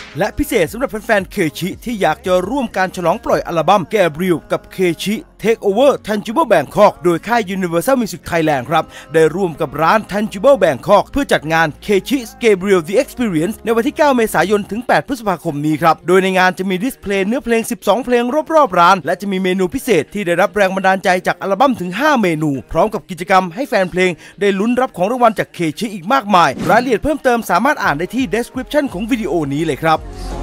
และพิเศษสำหรับแฟนๆเคชิที่อยากจะร่วมการฉลองปล่อยอัลบั้ม Gabriel กับเคชิ Take Over Tangible Bangkok โดยค่าย Universal Music Thailand ครับได้ร่วมกับร้าน Tangible Bangkok เพื่อจัดงาน Kechi Gabriel The Experience ในวันที่ 9 เมษายนถึง 8 พฤษภาคมนี้ครับโดยในงานจะมีดิสเพลย์เนื้อเพลง 12 เพลงรอบๆร้านและจะมีเมนูพิเศษที่ได้รับแรงบันดาลใจจากอัลบั้มถึง 5 เมนูพร้อมกับกิจกรรมให้แฟนเพลงได้ลุ้นรับของรางวัลจากเคชิอีกมากมายรายละเอียดเพิ่มเติมสามารถอ่านได้ที่ description ของวิดีโอนี้เลยครับ